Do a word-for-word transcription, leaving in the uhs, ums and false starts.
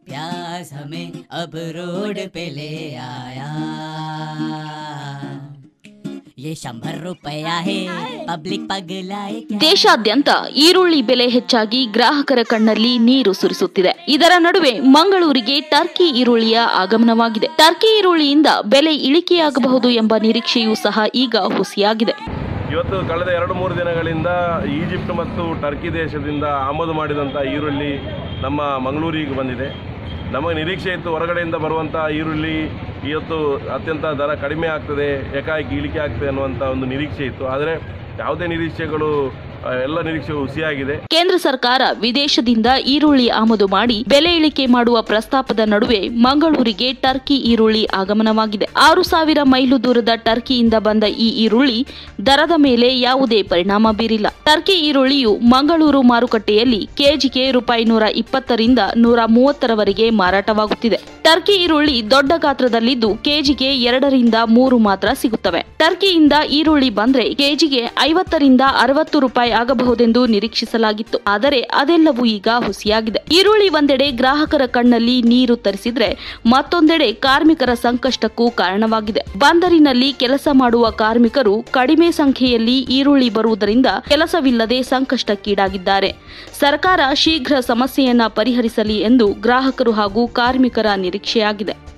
प्यास हमें अब रोड पे ले आया ये शंभर रुपया है पब्लिक पगलाए ದೇಶಾದ್ಯಂತ ಈರುಳ್ಳಿ ಬೆಲೆ ಹೆಚ್ಚಾಗಿ ಗ್ರಾಹಕರ ಕಣ್ಣಲ್ಲಿ ನೀರು ಸುರಿಸುತ್ತಿದೆ. ಇದರ ನಡುವೆ ಮಂಗಳೂರಿಗೆ ಟರ್ಕಿ ಈರುಳ್ಳಿಯ ಆಗಮನವಾಗಿದೆ. ಟರ್ಕಿ ಈರುಳ್ಳಿಯಿಂದ ಬೆಲೆ ಇಳಿಕೆಯಾಗಬಹುದು ಎಂಬ ನಿರೀಕ್ಷೆಯೂ ಸಹ ಈಗ ಹುಸಿಯಾಗಿದೆ. ಇವತ್ತು ಕಳೆದ ಎರಡು ಮೂರು ದಿನಗಳಿಂದ ಈಜಿಪ್ಟ್ ಮತ್ತು ಟರ್ಕಿ ದೇಶದಿಂದ ಆಮದು ಮಾಡಿದಂಥ ಈರುಳ್ಳಿ ನಮ್ಮ ಮಂಗಳೂರಿಗೆ ಬಂದಿದೆ. ನಮಗೆ ನಿರೀಕ್ಷೆ ಇತ್ತು ಹೊರಗಡೆಯಿಂದ ಬರುವಂಥ ಈರುಳ್ಳಿ ಇವತ್ತು ಅತ್ಯಂತ ದರ ಕಡಿಮೆ ಆಗ್ತದೆ, ಏಕಾಏಕಿ ಇಳಿಕೆ ಆಗ್ತದೆ ಅನ್ನುವಂಥ ಒಂದು ನಿರೀಕ್ಷೆ ಇತ್ತು. ಆದರೆ ಯಾವುದೇ ನಿರೀಕ್ಷೆಗಳು ಎಲ್ಲ ನಿರೀಕ್ಷೆ ಹುಸಿಯಾಗಿದೆ. ಕೇಂದ್ರ ಸರ್ಕಾರ ವಿದೇಶದಿಂದ ಈರುಳ್ಳಿ ಆಮದು ಮಾಡಿ ಬೆಲೆ ಇಳಿಕೆ ಮಾಡುವ ಪ್ರಸ್ತಾಪದ ನಡುವೆ ಮಂಗಳೂರಿಗೆ ಟರ್ಕಿ ಈರುಳ್ಳಿ ಆಗಮನವಾಗಿದೆ. ಆರು ಸಾವಿರ ಮೈಲು ದೂರದ ಟರ್ಕಿಯಿಂದ ಬಂದ ಈ ಈರುಳ್ಳಿ ದರದ ಮೇಲೆ ಯಾವುದೇ ಪರಿಣಾಮ ಬೀರಿಲ್ಲ. ಟರ್ಕಿ ಈರುಳ್ಳಿಯು ಮಂಗಳೂರು ಮಾರುಕಟ್ಟೆಯಲ್ಲಿ ಕೆಜಿಗೆ ರೂಪಾಯಿ ನೂರ ಇಪ್ಪತ್ತರಿಂದ ನೂರ ಮೂವತ್ತರವರೆಗೆ ಮಾರಾಟವಾಗುತ್ತಿದೆ. ಟರ್ಕಿ ಈರುಳ್ಳಿ ದೊಡ್ಡ ಗಾತ್ರದಲ್ಲಿದ್ದು ಕೆಜಿಗೆ ಎರಡರಿಂದ ಮೂರು ಮಾತ್ರ ಸಿಗುತ್ತವೆ. ಟರ್ಕಿಯಿಂದ ಈರುಳ್ಳಿ ಬಂದ್ರೆ ಕೆಜಿಗೆ ಐವತ್ತರಿಂದ ಅರವತ್ತು ರೂಪಾಯಿ ಆಗಬಹುದೆಂದು ನಿರೀಕ್ಷಿಸಲಾಗಿತ್ತು. ಆದರೆ ಅದೆಲ್ಲವೂ ಈಗ ಹುಸಿಯಾಗಿದೆ. ಈರುಳ್ಳಿ ಒಂದೆಡೆ ಗ್ರಾಹಕರ ಕಣ್ಣಲ್ಲಿ ನೀರು ತರಿಸಿದ್ರೆ ಮತ್ತೊಂದೆಡೆ ಕಾರ್ಮಿಕರ ಸಂಕಷ್ಟಕ್ಕೂ ಕಾರಣವಾಗಿದೆ. ಬಂದರಿನಲ್ಲಿ ಕೆಲಸ ಮಾಡುವ ಕಾರ್ಮಿಕರು ಕಡಿಮೆ ಸಂಖ್ಯೆಯಲ್ಲಿ ಈರುಳ್ಳಿ ಬರುವುದರಿಂದ ಕೆಲಸವಿಲ್ಲದೆ ಸಂಕಷ್ಟಕ್ಕೀಡಾಗಿದ್ದಾರೆ. ಸರ್ಕಾರ ಶೀಘ್ರ ಸಮಸ್ಯೆಯನ್ನ ಪರಿಹರಿಸಲಿ ಎಂದು ಗ್ರಾಹಕರು ಹಾಗೂ ಕಾರ್ಮಿಕರ ನಿರೀಕ್ಷೆಯಾಗಿದೆ.